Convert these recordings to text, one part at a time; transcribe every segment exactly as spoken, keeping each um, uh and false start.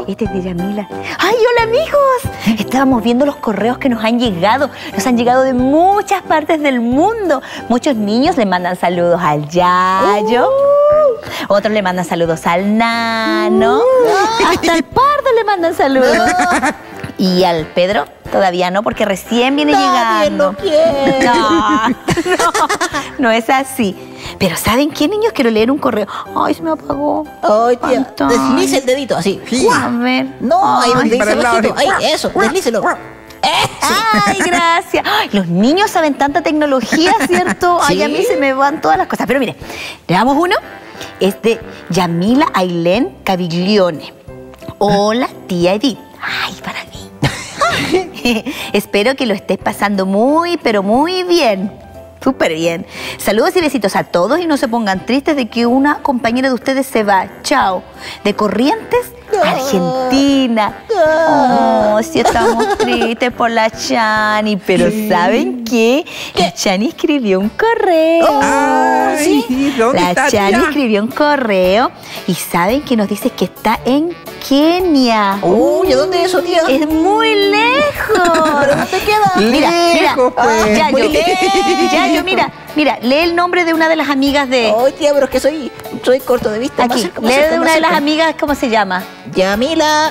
Este es de Yamila. ¡Ay, hola, amigos! Estábamos viendo los correos que nos han llegado. Nos han llegado de muchas partes del mundo. Muchos niños le mandan saludos al Yayo. Uh. Otros le mandan saludos al Nano. Uh. Hasta al Pardo le mandan saludos. No. Y al Pedro todavía no, porque recién viene Nadie llegando. Lo quiere. No, no, no es así. Pero ¿saben qué, niños? Quiero leer un correo. Ay, se me apagó. Ay, tía, deslice el dedito así. Sí. A ver. No, ahí donde dice bajito. Ahí, eso, deslícelo. Eso. Ay, gracias. Ay, los niños saben tanta tecnología, ¿cierto? Ay, ¿sí? A mí se me van todas las cosas. Pero mire, le damos uno. Es de Yamila Ailén Caviglione. Hola, tía Edith. Ay, para mí. Espero que lo estés pasando muy, pero muy bien. Súper bien. Saludos y besitos a todos y no se pongan tristes de que una compañera de ustedes se va. Chao. De Corrientes, Argentina. Oh, sí estamos tristes por la Chani. Pero ¿saben qué? La Chani escribió un correo. Ay, ¿sí? ¿dónde La está, Chani tía? escribió un correo y ¿saben que nos dice que está en Kenia? Uy, ¿a dónde es eso, tía? Es muy lejos. ¿Pero dónde queda? Mira, mira. Lejos, pues. Yayo, Muy lejos. Yayo, mira, mira, lee el nombre de una de las amigas de... Ay, tía, pero es que soy, soy corto de vista. Aquí, Más cerca, más lee cerca, de más una de las cerca. amigas, ¿cómo se llama? Yamila.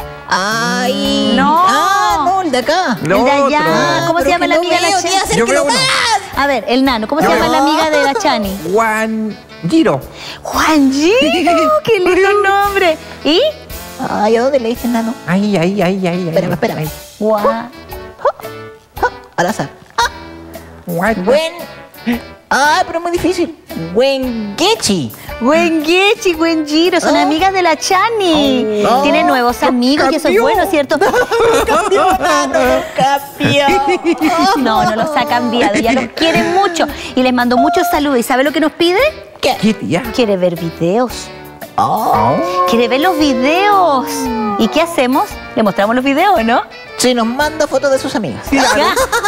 Ay. No. Ah, no, el de acá. No, el de allá. otro. ¿Cómo se Pero llama que la no amiga de la veo, tía, Chani? acérquelo Yo veo uno. más. A ver, el Nano, ¿cómo se Yo llama veo. la amiga de la Chani? Juan Giro. Juan Giro, qué lindo nombre. ¿Y? Ay, ¿a dónde le dicen, Nano? Ahí, ahí, ahí, ahí. Espérame, espérame. Juan. Al azar. Juan. Buen. Ah, pero muy difícil. Wengechi. Wengechi, Wenjiro, son Oh. amigas de la Chani. Oh. Tiene nuevos amigos y eso es cambió. bueno, ¿cierto? Cambió, Nano, cambió. No, no los ha cambiado, ya los quiere mucho. Y les mando muchos saludos. ¿Y sabe lo que nos pide? ¿Qué? ¿Qué, tía? Quiere ver videos. Oh. Quiere ver los videos. ¿Y qué hacemos? Le mostramos los videos, ¿no? Si nos manda fotos de sus amigas. Claro.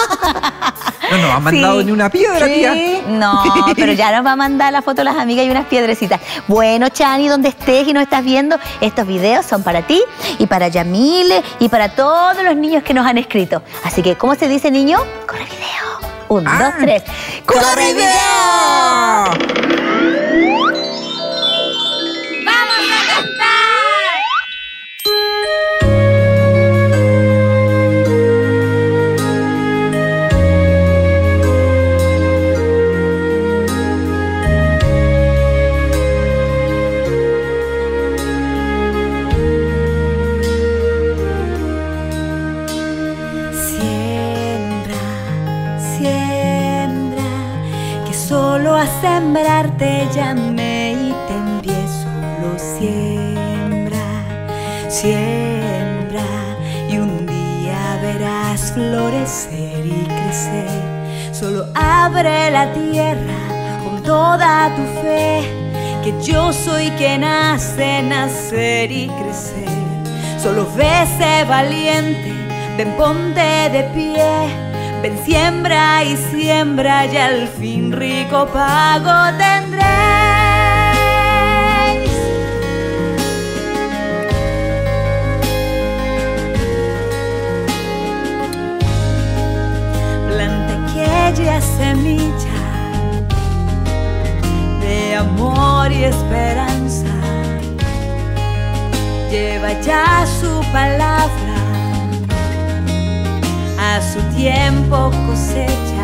No nos ha mandado Sí. ni una piedra, tía. No, pero ya nos va a mandar la foto de las amigas y unas piedrecitas. Bueno, Chani, donde estés y nos estás viendo, estos videos son para ti y para Yamile y para todos los niños que nos han escrito. Así que, ¿cómo se dice, niño? Corre video. Un, Ah. dos, tres. ¡Corre video! Siembra, siembra, que solo a sembrar te llamé y te envié. Solo siembra, siembra, y un día verás florecer y crecer. Solo abre la tierra con toda tu fe, que yo soy quien hace nacer y crecer. Solo ve, sé valiente, ven, ponte de pie, ven, siembra y siembra y al fin rico pago tendréis. Planta aquella semilla de amor y esperanza, lleva ya su palabra, a su tiempo cosecha.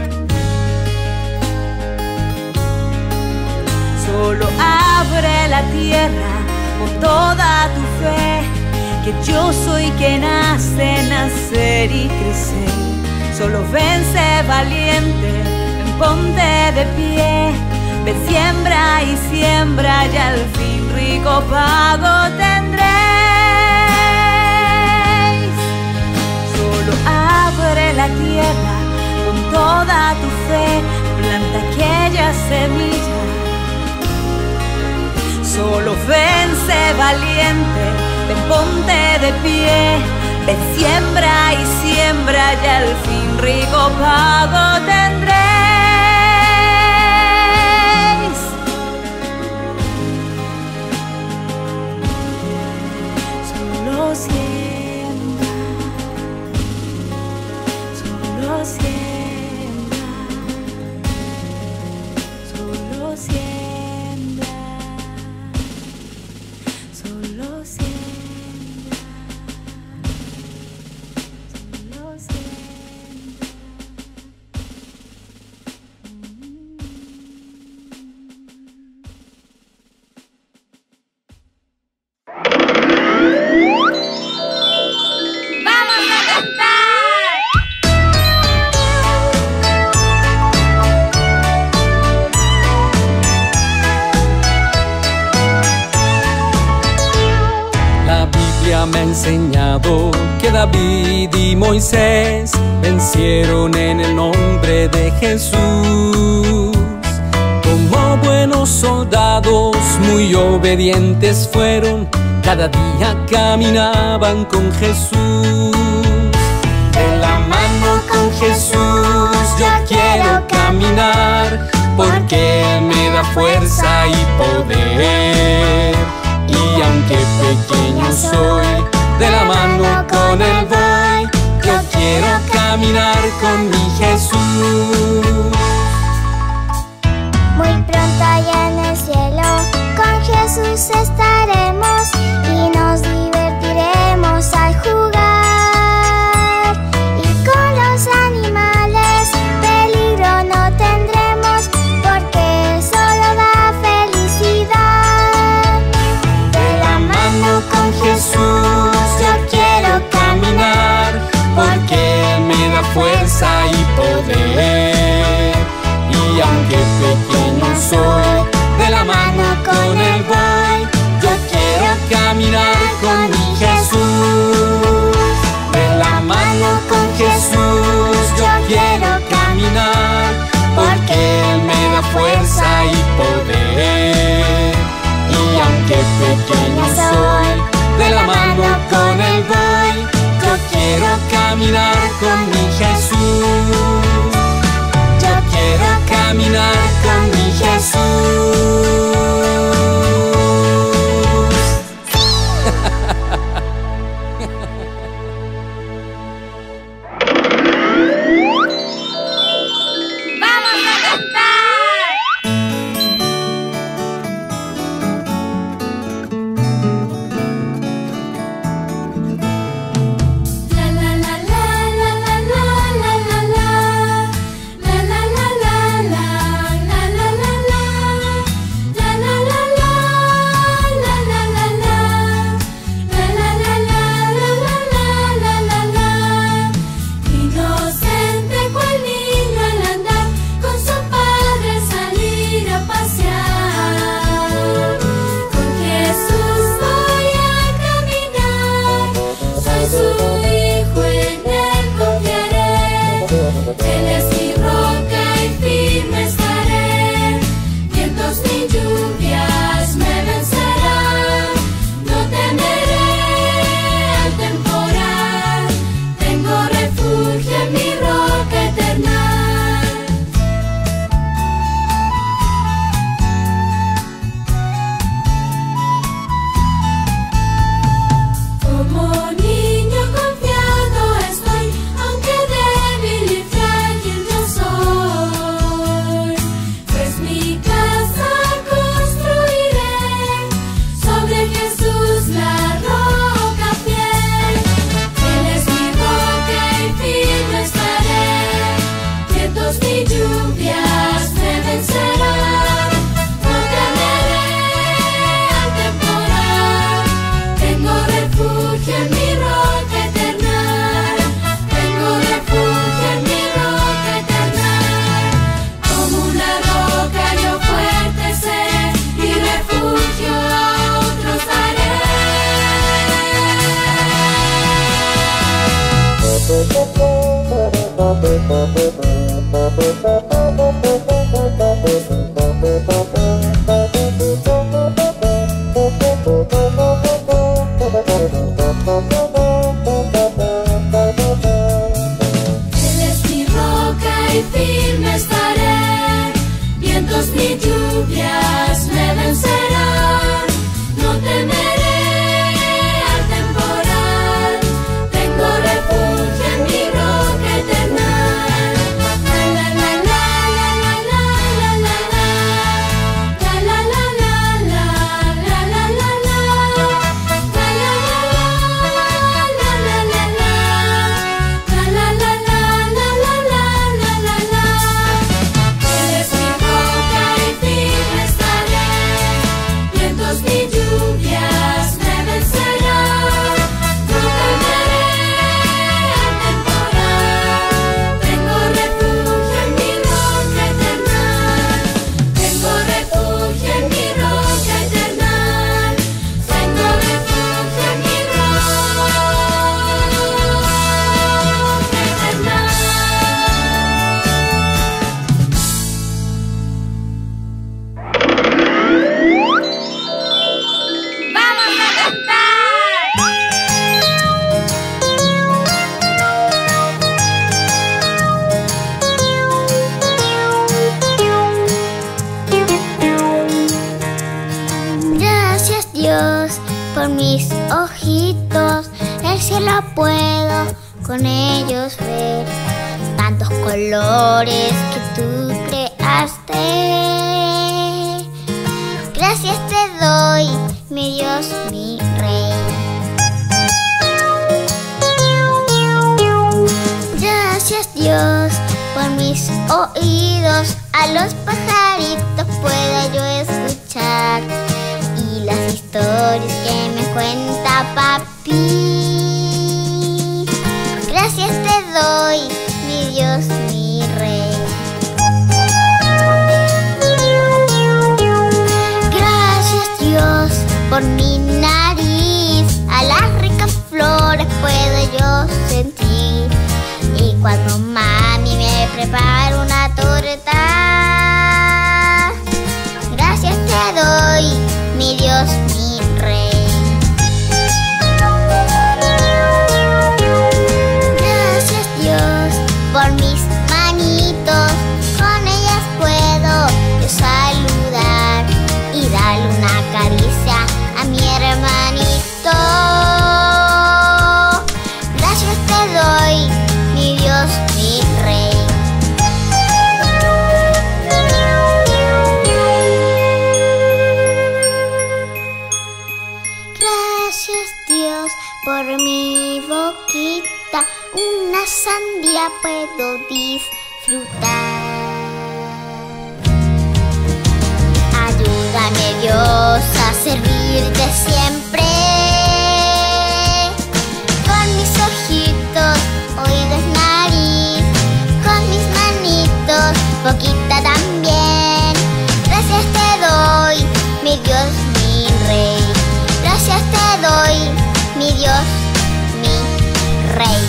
Solo abre la tierra con toda tu fe, que yo soy quien hace nacer y crecer. Solo vence valiente, ven, ponte de pie, ven, siembra y siembra y al fin rico pago tendréis. Solo abre la tierra con toda tu fe, planta aquella semilla. Solo vence valiente, ven, ponte de pie, ven, siembra y siembra y al fin rico pago tendréis. enseñado que David y Moisés vencieron en el nombre de Jesús. Como buenos soldados muy obedientes fueron, cada día caminaban con Jesús. De la mano con Jesús yo quiero caminar, porque Él me da fuerza y poder. Y aunque pequeño soy, de la mano con Él voy. Yo quiero caminar con mi Jesús. Muy pronto allá en el cielo con Jesús estaremos y nos divertiremos al jugar. Y con los animales peligro no tendremos, porque solo da felicidad. De la mano con Jesús yo quiero caminar, porque Él me da fuerza y poder. Y aunque pequeño soy, de la mano con Él voy. Yo quiero caminar con mi Jesús. De la mano con Jesús yo quiero caminar, porque Él me da fuerza y poder. Y aunque pequeño soy, de la mano con Él voy. Yo quiero caminar con mi Jesús. Yo quiero caminar con mi Jesús. Eres mi roca y firme estaré. puedo con ellos ver tantos colores que tú creaste. Gracias te doy, mi Dios, mi Rey. Gracias Dios por mis oídos, a los pajaritos puedo yo escuchar y las historias que me cuenta papi. Gracias te doy, mi Dios, mi Rey. Gracias Dios por mi nariz, a las ricas flores puedo yo sentir. Y cuando mami me prepara una torta, gracias te doy, mi Dios, mi Rey. Gracias Dios por mis manitos, con ellas puedo yo saludar y darle una caricia a mi hermanito. Gracias te doy, mi Dios, mi Rey. Gracias Dios por mi boquita, una sandía puedo disfrutar. Ayúdame Dios a servirte siempre, con mis ojitos, oídos, nariz, con mis manitos, boquita también. Gracias te doy, mi Dios, mi Rey. Gracias te doy, mi Dios, mi Rey.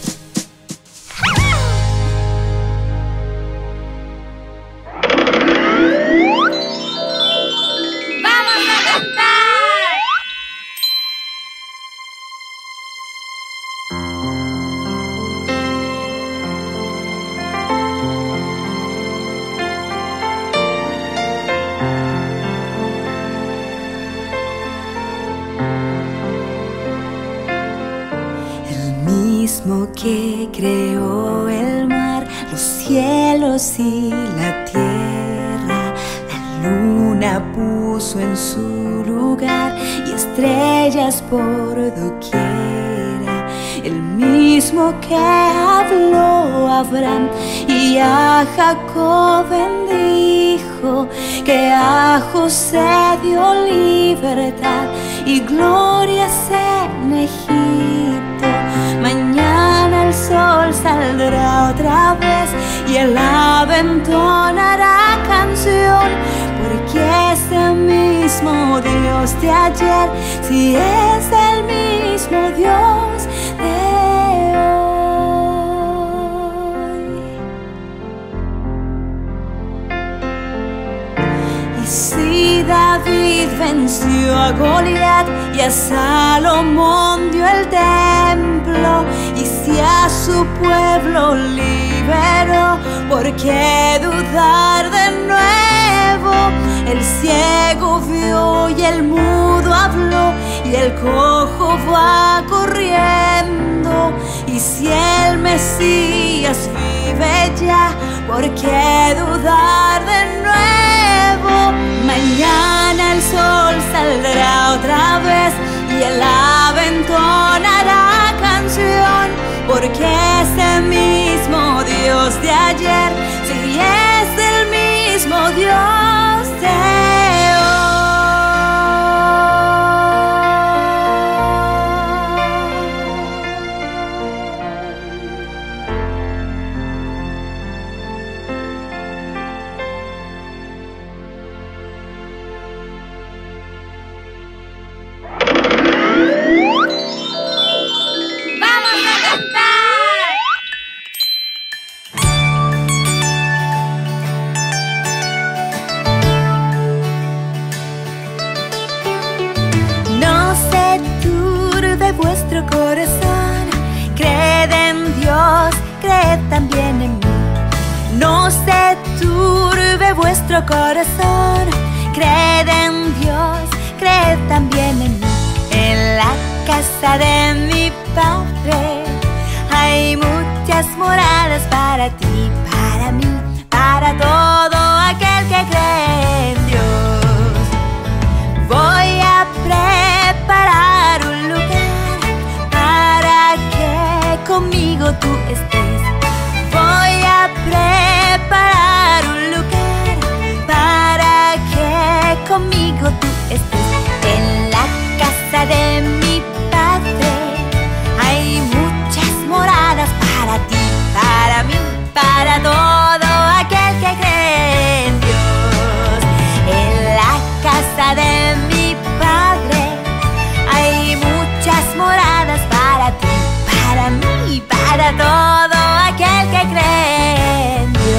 Que creó el mar, los cielos y la tierra, la luna puso en su lugar y estrellas por doquiera. El mismo que habló a Abraham y a Jacob bendijo, que a José dio libertad y glorias en Egipto. Mañana el sol saldrá otra vez y él entonará canción, porque es el mismo Dios de ayer, si es el mismo Dios de hoy. Y si David venció a Goliat y a Salomón dio el templo, y si a su pueblo liberó, ¿por qué dudar de nuevo? El ciego vio y el mudo habló y el cojo va corriendo. Y si el Mesías vive ya, ¿por qué dudar de nuevo? Mañana el sol saldrá otra vez y el ave entonará canción, porque es el mismo Dios de ayer, si es el mismo Dios de hoy. Vuestro corazón, creed en Dios, creed también en mí. No se turbe vuestro corazón, creed en Dios, creed también en mí. En la casa de mi Padre. Hay muchas moradas para ti, para mí, para todo aquel que cree en Dios. Voy a preparar un lugar para que conmigo tú estés. Voy a preparar un lugar para que conmigo tú estés. En la casa de mi Padre hay muchas moradas para ti, para mí, para todo aquel que cree en Dios. En la casa de mi Padre hay muchas moradas para ti, para mí, para todo aquel que cree en Dios.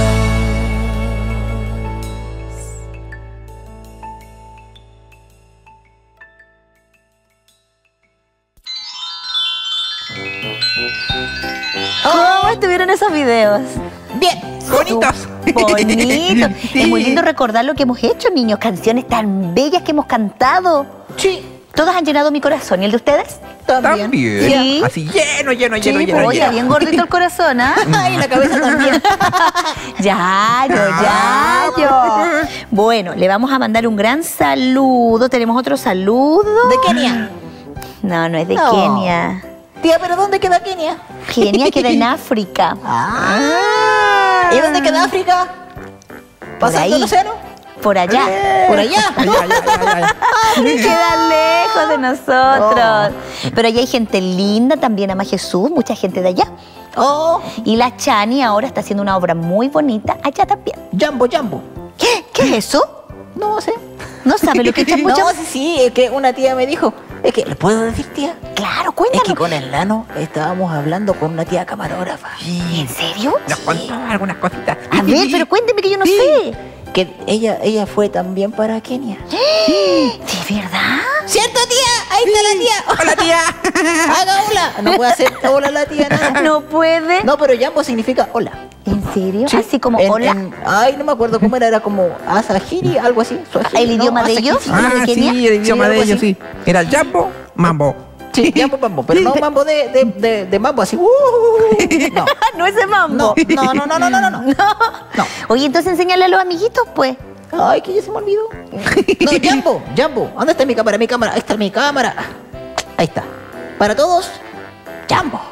¿Cómo estuvieron esos videos? Bien. Bonitos. Bonito. Sí. Es muy lindo recordar lo que hemos hecho, niños. Canciones tan bellas que hemos cantado. Sí. Todas han llenado mi corazón. ¿Y el de ustedes? También. También. Sí. Así lleno, lleno, Sí, lleno, lleno, pues, oye, lleno. bien gordito el corazón, ¿ah? Ay, la cabeza también. Ya, yo, ya, yo. Bueno, le vamos a mandar un gran saludo. ¿Tenemos otro saludo? ¿De Kenia? No, no es de No. Kenia. Tía, ¿pero dónde queda Kenia? Kenia queda en África. Ah. ¿Y dónde queda África? ¿Pasando ahí. el océano? Por allá. Por allá. Ay, ay, ay, ay, ay. Queda lejos de nosotros. Pero allá hay gente linda, también ama Jesús, mucha gente de allá. Oh, Y la Chani ahora está haciendo una obra muy bonita allá también. Jambo, Jambo. ¿Qué? ¿Qué es eso? No sé. ¿No sabe lo que es chambo No, chambo? sí, sí, es que una tía me dijo. Es que, ¿le puedo decir, tía? Claro, Es cuéntanos. que con el nano estábamos hablando con una tía camarógrafa. ¿En serio? Nos contó algunas cositas. A ver, pero cuénteme que yo no sé. Que ella, ella fue también para Kenia. ¿De verdad? ¿Cierto, tía? Ahí está la tía. Hola, tía. Haga hola. No puede hacer hola la tía, nada. No puede. No, pero Jambo significa hola. ¿En serio? Sí. Así como En- hola. en- ay, no me acuerdo cómo era, era como Asahiri, algo así. Suajili, ¿El idioma de ellos? Asahiri. Ah, de sí, Kenia? el idioma Sí, de algo ellos, así. sí. Era Jambo, Mambo. Sí, Jambo mambo, pero no mambo de, de, de, de mambo así. Uh, no. No ese mambo. No, no, no, no, no, no, no. No. Oye, entonces enséñale a los amiguitos, pues. Ay, que ya se me olvidó. No, Jambo, Jambo. ¿Dónde está mi cámara? Mi cámara. Ahí está mi cámara. Ahí está. Para todos, Jambo.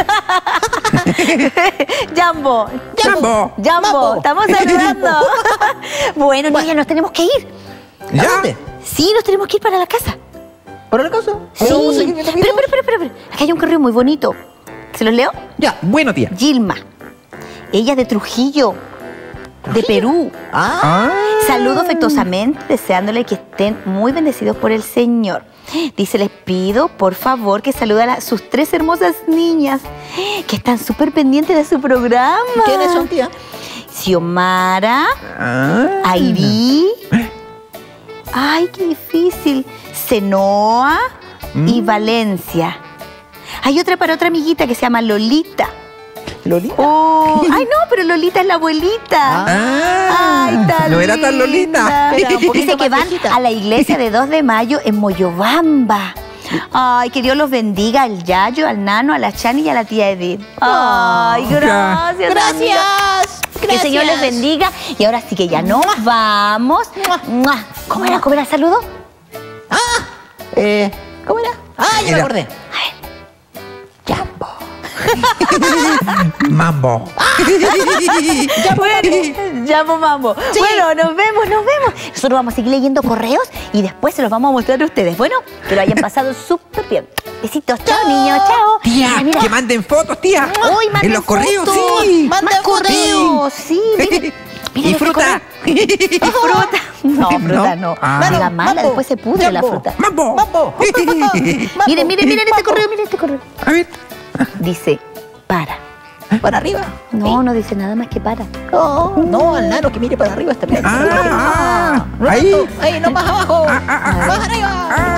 Jambo. Jambo. Jambo. Mambo. Estamos saludando. Bueno, niña, nos tenemos que ir. ¿A ¿Ya? dónde? Sí, nos tenemos que ir para la casa. ¿Para la casa? Sí. ¿Pero vamos a seguir viendo Pero, videos? pero, pero, pero, pero. Aquí hay un correo muy bonito. ¿Se los leo? Ya. Bueno, tía. Gilma. Ella es de Trujillo, de Perú. Ah, Ah. Saludo afectuosamente, deseándole que estén muy bendecidos por el Señor. Dice, les pido, por favor, que saluden a sus tres hermosas niñas, que están súper pendientes de su programa. ¿quiénes son, tía? Xiomara, Ah. Airi, ay, qué difícil, Senoa y Mm. Valencia. Hay otra para otra amiguita que se llama Lolita. ¿Lolita? Oh, ay, no, pero Lolita es la abuelita. Ah. Ay, tan No era tan Lolita. linda. Era un poquito Dice que más van viejita. a la iglesia de dos de mayo en Moyobamba. Ay, que Dios los bendiga al Yayo, al Nano, a la Chani y a la tía Edith. Ay, gracias. amiga. Gracias. Que el Señor les bendiga. Y ahora sí que ya nos vamos. Mua. ¿Cómo era? ¿Cómo era el saludo? Ah, eh, ¿cómo era? Ah, ya me Era- acordé. Jambo. Mambo. Bueno, llamo mambo. Bueno, nos vemos, nos vemos. Nosotros vamos a seguir leyendo correos y después se los vamos a mostrar a ustedes. Bueno, que lo hayan pasado súper bien. Besitos, chao, niños, chao. Tía, Mira, mira. que manden fotos, tía. Uy, manden En los correos, fotos. sí. Más Manden fotos. correos, sí. Miren, miren Y este fruta. correo. Y fruta. No, fruta no. No. Ah. Diga Mambo, mala, mambo, después se pudre la jambo. fruta. Mambo. Mambo. Miren, miren, miren este Mambo. correo, miren este correo. A ver. Dice, para. Para arriba. No, no dice nada más que para. No, no, al nano que mire para arriba está bien. Ah, No ahí. tanto. Ahí, no más abajo. Ah, ah, ah, Más arriba. Ah.